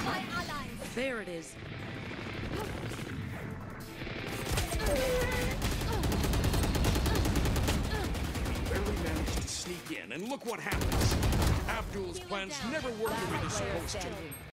my allies. There it is. Barely managed to sneak in, and look what happens. Abdul's plans never work the way they're supposed to.